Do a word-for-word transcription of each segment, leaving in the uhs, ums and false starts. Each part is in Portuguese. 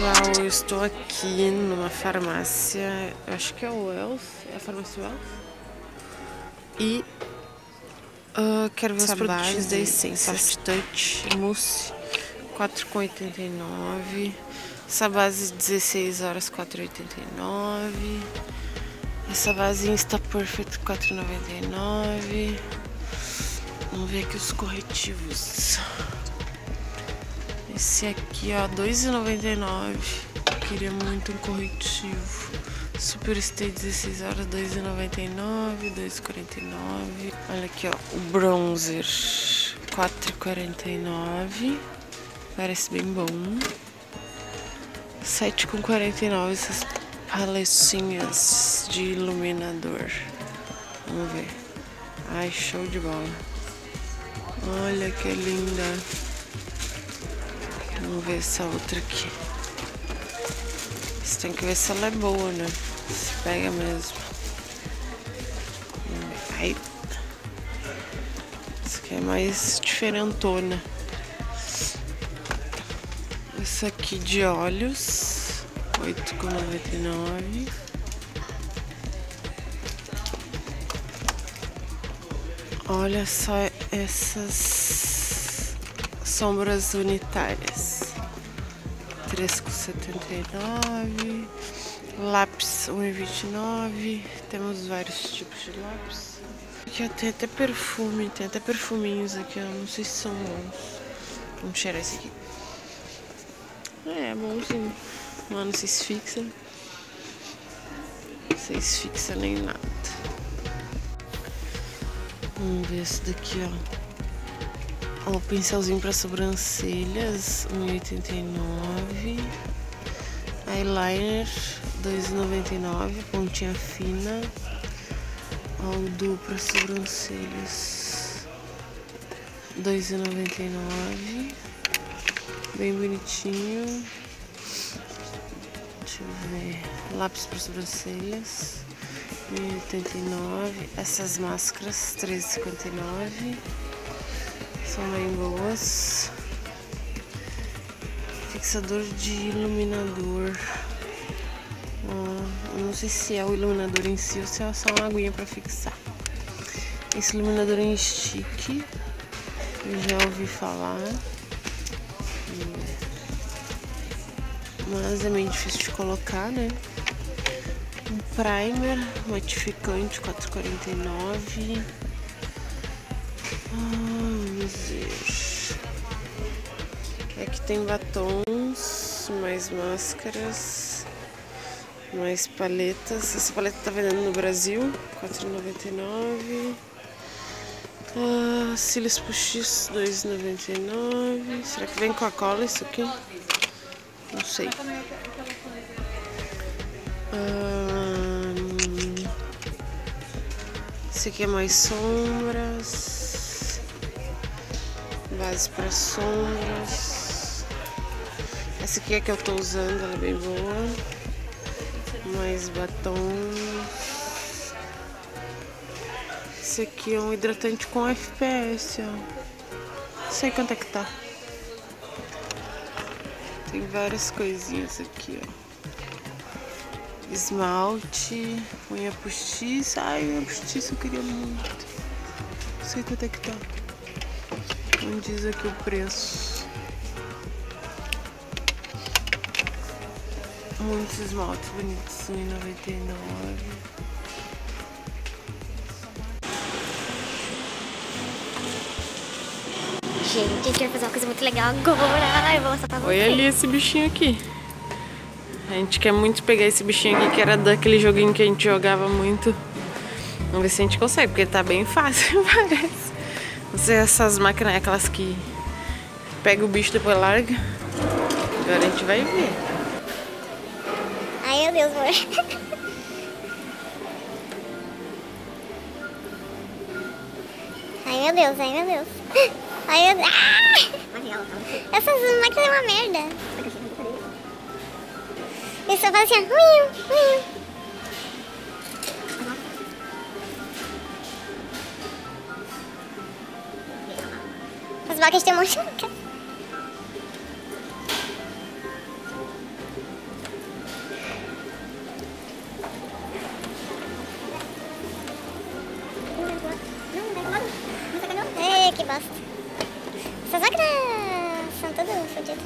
pessoal, eu estou aqui numa farmácia, eu acho que é o Wells, é a farmácia Wells. E uh, quero ver os produtos da Essência. Soft Touch Mousse, quatro reais e oitenta e nove centavos. Essa base dezesseis horas, quatro reais e oitenta e nove centavos. Essa base Insta Perfect, quatro reais e noventa e nove centavos. Vamos ver aqui os corretivos. Esse aqui, ó, dois reais e noventa e nove centavos. Queria muito um corretivo. Super Stay dezesseis horas, dois reais e noventa e nove centavos, dois reais e quarenta e nove centavos. Olha aqui, ó, o bronzer, quatro reais e quarenta e nove centavos. Parece bem bom. sete reais e quarenta e nove centavos essas paletinhas de iluminador. Vamos ver. Ai, show de bola. Olha que linda. Vamos ver essa outra aqui. Você tem que ver se ela é boa, né? Se pega mesmo. Ai. Essa aqui é mais diferentona. Essa aqui de olhos, oito reais e noventa e nove centavos. Olha só essas sombras unitárias, três reais e setenta e nove centavos. Lápis, um real e vinte e nove centavos. Temos vários tipos de lápis. Aqui tem até perfume, tem até perfuminhos aqui, ó. Não sei se são bons. Vamos cheirar esse aqui. É, bonzinho. Mas não se esfixa. Não se esfixa nem nada. Vamos ver esse daqui, ó. Ó, o pincelzinho para sobrancelhas, um real e oitenta e nove centavos. Eyeliner, dois reais e noventa e nove centavos. Pontinha fina. Ó, o duo para sobrancelhas, dois reais e noventa e nove centavos. Bem bonitinho. Deixa eu ver. Lápis para sobrancelhas, um real e oitenta e nove centavos. Essas máscaras, três reais e cinquenta e nove centavos. São bem boas. Fixador de iluminador. Ó, eu não sei se é o iluminador em si ou se é só uma aguinha para fixar. Esse iluminador em stick, eu já ouvi falar. Mas é meio difícil de colocar, né? Um primer matificante, quatro reais e quarenta e nove centavos. Ah, vamos ver. Aqui tem batons, mais máscaras, mais paletas. Essa paleta tá vendendo no Brasil, quatro reais e noventa e nove centavos. Ah, cílios postiços, dois reais e noventa e nove centavos. Será que vem com a cola isso aqui? Não sei. Hum, esse aqui é mais sombras. Base para sombras. Essa aqui é que eu tô usando, ela é bem boa. Mais batons. Esse aqui é um hidratante com F P S, ó. Não sei quanto é que tá. Tem várias coisinhas aqui, ó. Esmalte, unha postiça. Ai, unha postiça eu queria muito. Não sei quanto é que tá. Não diz aqui o preço. Muitos esmaltes bonitos, um real e noventa e nove centavos. Gente, a gente vai fazer uma coisa muito legal agora. Eu vou mostrar pra vocês. Olha ali esse bichinho aqui. A gente quer muito pegar esse bichinho aqui, que era daquele joguinho que a gente jogava muito. Vamos ver se a gente consegue, porque tá bem fácil, parece. Não sei, essas máquinas, aquelas que pega o bicho e depois larga. Agora a gente vai ver. Ai, meu Deus, amor. Ai, meu Deus, ai, meu Deus. Ai, meu Deus. Ah! Essas máquinas é uma merda. Eles só fazem assim, uiu, uiu. As vacas têm um monte de... que bosta. Essas máquinas são tudo fodidas.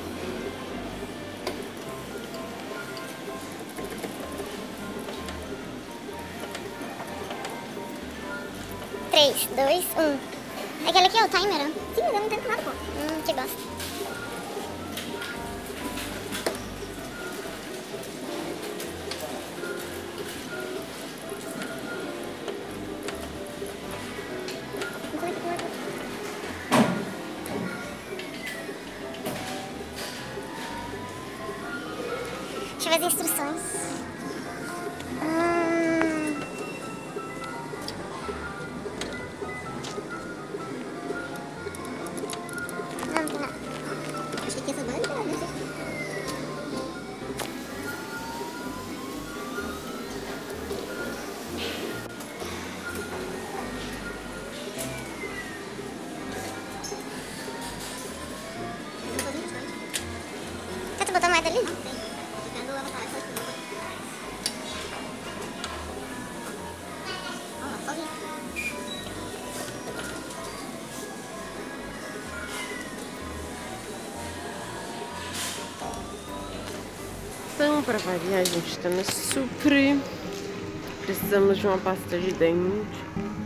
três, dois, um. Aquele aqui é o timer, ó. Sim, mas eu não tenho nada, pô. Hum, que bosta. Deixa eu ver as instruções. Hum... Não, não tem nada. Acho que aqui é essa banda, não sei. Quer tu botar mais ali? Não tem. Então, para variar, a gente está no Supre. Precisamos de uma pasta de dente.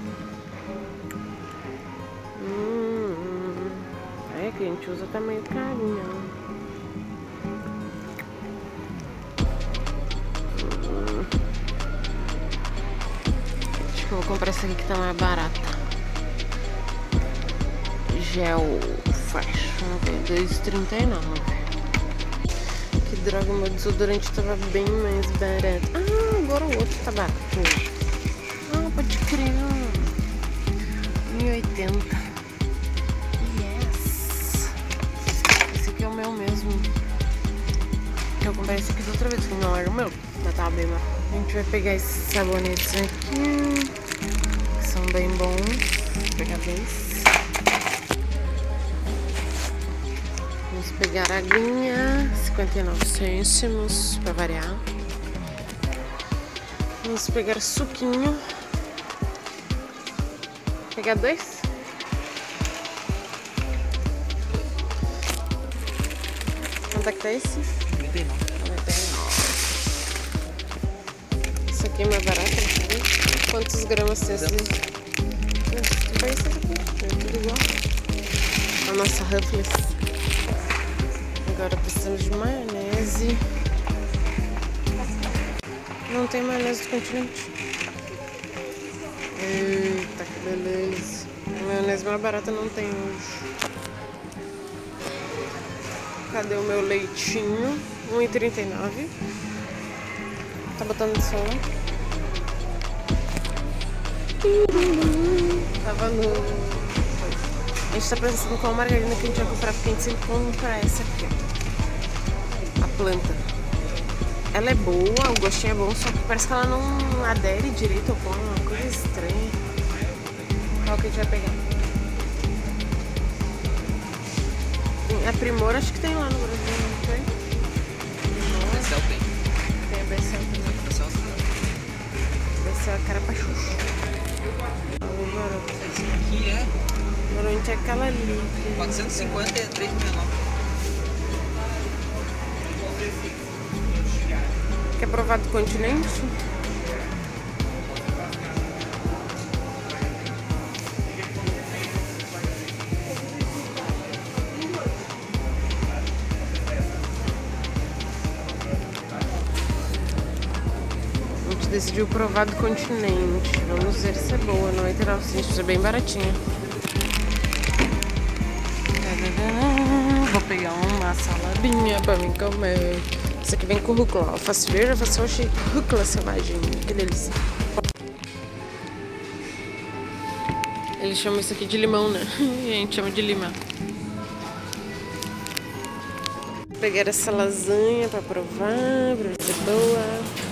Hum, é que a gente usa tamanho carinho. Hum. Acho que eu vou comprar essa aqui que tá mais barata. Gel Fresh. Vamos ver, dois reais e trinta e nove. Que droga, meu desodorante tava bem mais barato. Ah, agora o outro tá barato. Ah, pode crer. mil e oitenta. Yes. Esse aqui é o meu mesmo. Eu comprei esse aqui da outra vez, que não era o meu. Mas tava bem barato. A gente vai pegar esses sabonetes aqui, que são bem bons. Vou pegar dois. Vamos pegar a aguinha, cinquenta e nove cêntimos, para variar. Vamos pegar suquinho. Pegar dois. Quanto é que tá esse? trinta e nove. trinta e nove. Isso aqui é mais barato, deixa eu ver. Quantos gramas tem esse? Vai ser aqui, é tudo igual. A nossa Ruffles. Agora precisamos de maionese. Não tem maionese do Continente. Eita, que beleza. A maionese mais barata não tem hoje. Cadê o meu leitinho? um real e trinta e nove. Tá botando som. Tava no... A gente tá pensando qual margarina que a gente vai comprar, porque a gente sempre compra essa aqui, ó. A planta. Ela é boa, o gostinho é bom, só que parece que ela não adere direito ao pão, é uma coisa estranha. Qual que a gente vai pegar? A Primor acho que tem lá no Brasil, não tem? A Becel tem. Tem a Becel também. A Becel Becel é cara pra xuxa. esse aqui é Normalmente é aquela ali. quatrocentos e cinquenta e três reais e noventa e nove. Quer provar do Continente? A gente decidiu provar do Continente. Vamos ver se é boa. noventa e nove centavos, é bem baratinha. Vou pegar uma saladinha pra mim comer. Isso aqui vem com rúcula. Alface verde, alface roxa e rúcula selvagem. Que delícia. Eles chamam isso aqui de limão, né? E a gente chama de limão. Vou pegar essa lasanha pra provar, pra ver se é boa.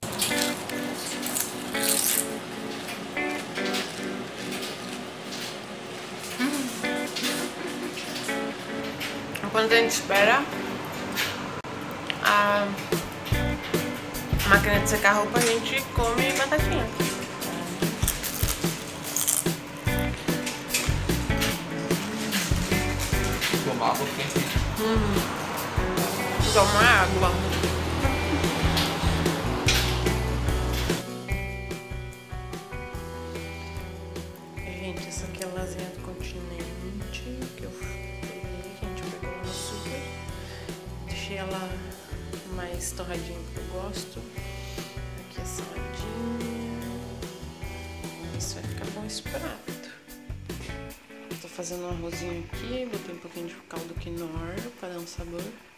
Enquanto a gente espera a máquina de secar roupa, a gente come batatinha. água quente. Hum. Toma água. Gente, essa aqui é a lasanha do continente que eu peguei, que a gente pegou no super. Deixei ela mais torradinha que eu gosto. Aqui a saladinha. Isso vai ficar bom esse prato. Tô fazendo um arrozinho aqui, botei um pouquinho de caldo quinoa para dar um sabor.